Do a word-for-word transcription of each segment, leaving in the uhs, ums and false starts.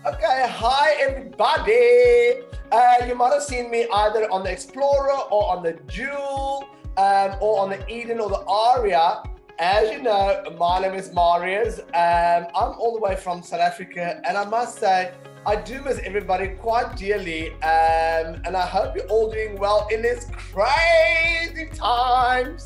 Okay, hi everybody. Uh, you might have seen me either on the Explorer or on the Jewel, um, or on the Eden or the Aria. As you know, my name is Marius. Um, I'm all the way from South Africa, and I must say, I do miss everybody quite dearly. Um, and I hope you're all doing well in these crazy times.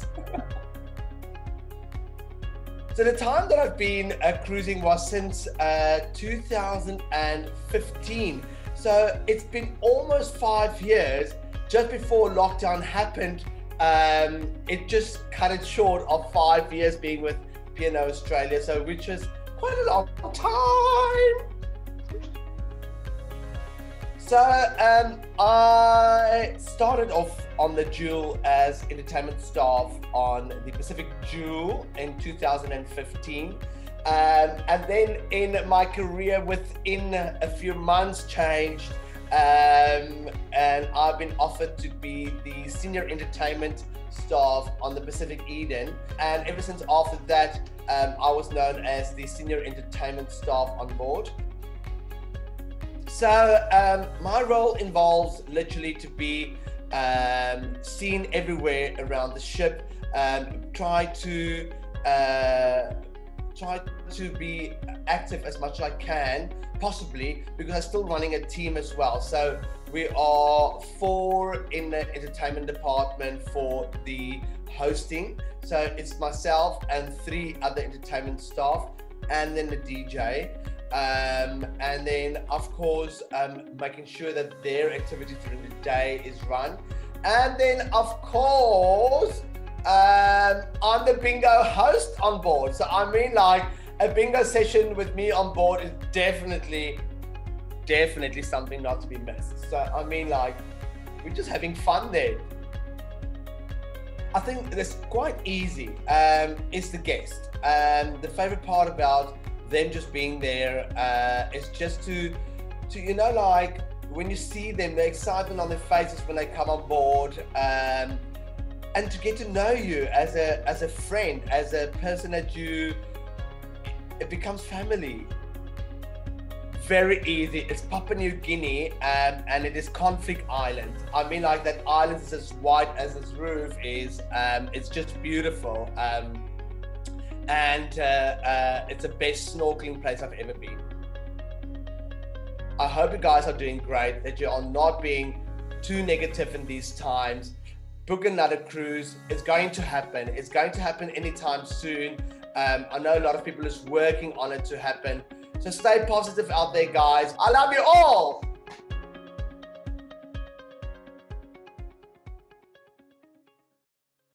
So the time that I've been uh, cruising was since uh, two thousand fifteen. So it's been almost five years. Just before lockdown happened, um, it just cut it short of five years being with P and O Australia, so which is quite a long time. So um, I started off on the Jewel as entertainment staff on the Pacific Jewel in two thousand fifteen. Um, and then in my career within a few months changed, um, and I've been offered to be the senior entertainment staff on the Pacific Eden. And ever since after that, um, I was known as the senior entertainment staff on board. So um, my role involves literally to be um, seen everywhere around the ship, um, try to uh, try to be active as much as I can, possibly, because I'm still running a team as well. So we are four in the entertainment department for the hosting. So it's myself and three other entertainment staff, and then the D J. Um, and then of course um, making sure that their activities during the day is run, and then of course um, I'm the bingo host on board. So I mean, like, a bingo session with me on board is definitely definitely something not to be missed. So I mean, like, we're just having fun there. I think it's quite easy. Um, it's the guest, and um, the favorite part about them just being there uh, is just to, to you know, like, when you see them, the excitement on their faces when they come on board, um, and to get to know you as a as a friend, as a person that you, it becomes family. Very easy. It's Papua New Guinea, um, and it is Conflict Island. I mean, like, that island is as white as this roof is. Um, it's just beautiful. Um, and uh, uh, it's the best snorkeling place I've ever been. I hope you guys are doing great, that you are not being too negative in these times. Book another cruise. It's going to happen. It's going to happen anytime soon. Um, I know a lot of people is working on it to happen. So stay positive out there, guys. I love you all.